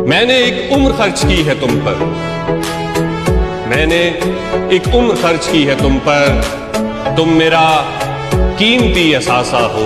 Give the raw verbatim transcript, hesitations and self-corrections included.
मैंने एक उम्र खर्च की है तुम पर, मैंने एक उम्र खर्च की है तुम पर, तुम मेरा कीमती असासा हो।